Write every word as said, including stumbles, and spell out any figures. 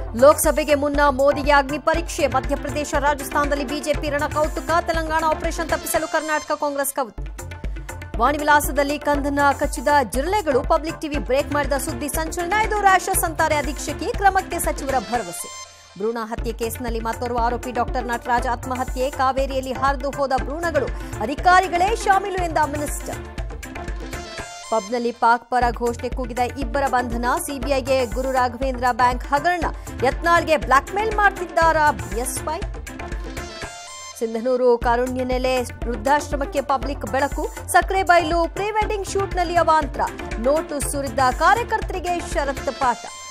ಲೋಕಸಭೆಗೆ ಮುನ್ನ ಮೋದಿಗೆ ಅಗ್ನಿ ಪರೀಕ್ಷೆ. ಮಧ್ಯಪ್ರದೇಶ ರಾಜಸ್ಥಾನದಲ್ಲಿ ಬಿಜೆಪಿ ರಣಕೌತುಕ. ತೆಲಂಗಾಣ ಆಪರೇಷನ್ ತಪ್ಪಿಸಲು ಕರ್ನಾಟಕ ಕಾಂಗ್ರೆಸ್ ಕೌತು. ವಾಣಿವಿಲಾಸದಲ್ಲಿ ಕಂದನ ಕಚ್ಚಿದ ಜಿರಳೆಗಳು. ಪಬ್ಲಿಕ್ ಟಿವಿ ಬ್ರೇಕ್ ಮಾಡಿದ ಸುದ್ದಿ ಸಂಚಲನ. ಇದು ರ್ಯಾಷಸ್ ಅಂತಾರೆ ಅಧೀಕ್ಷಕಿ. ಕ್ರಮಕ್ಕೆ ಸಚಿವರ ಭರವಸೆ. ಭ್ರೂಣ ಹತ್ಯೆ ಕೇಸ್ನಲ್ಲಿ ಮತ್ತೋರ್ವ ಆರೋಪಿ ಡಾಕ್ಟರ್ ನಟರಾಜ್ ಆತ್ಮಹತ್ಯೆ. ಕಾವೇರಿಯಲ್ಲಿ ಹರಿದು ಹೋದ ಭ್ರೂಣಗಳು ಅಧಿಕಾರಿಗಳೇ ಶಾಮೀಲು ಎಂದ ಮಿನಿಸ್ಟರ್. ಪಬ್ನಲ್ಲಿ ಪಾಕ್ ಪರ ಘೋಷಣೆ ಕೂಗಿದ ಇಬ್ಬರ ಬಂಧನ. ಸಿಬಿಐಗೆ ಗುರು ರಾಘವೇಂದ್ರ ಬ್ಯಾಂಕ್ ಹಗರಣ. ಯತ್ನಾಳ್ಗೆ ಬ್ಲಾಕ್ಮೇಲ್ ಮಾಡ್ತಿದ್ದಾರಾ ಬಿಎಸ್ವೈ? ಸಿಂಧನೂರು ಕಾರುಣ್ಯ ನೆಲೆ ವೃದ್ಧಾಶ್ರಮಕ್ಕೆ ಪಬ್ಲಿಕ್ ಬೆಳಕು. ಸಕ್ರೆಬೈಲು ಪ್ರೀ ವೆಡ್ಡಿಂಗ್ ಶೂಟ್ನಲ್ಲಿ ಅವಾಂತರ. ನೋಟು ಸುರಿದ ಕಾರ್ಯಕರ್ತರಿಗೆ ಷರತ್ತು ಪಾಠ.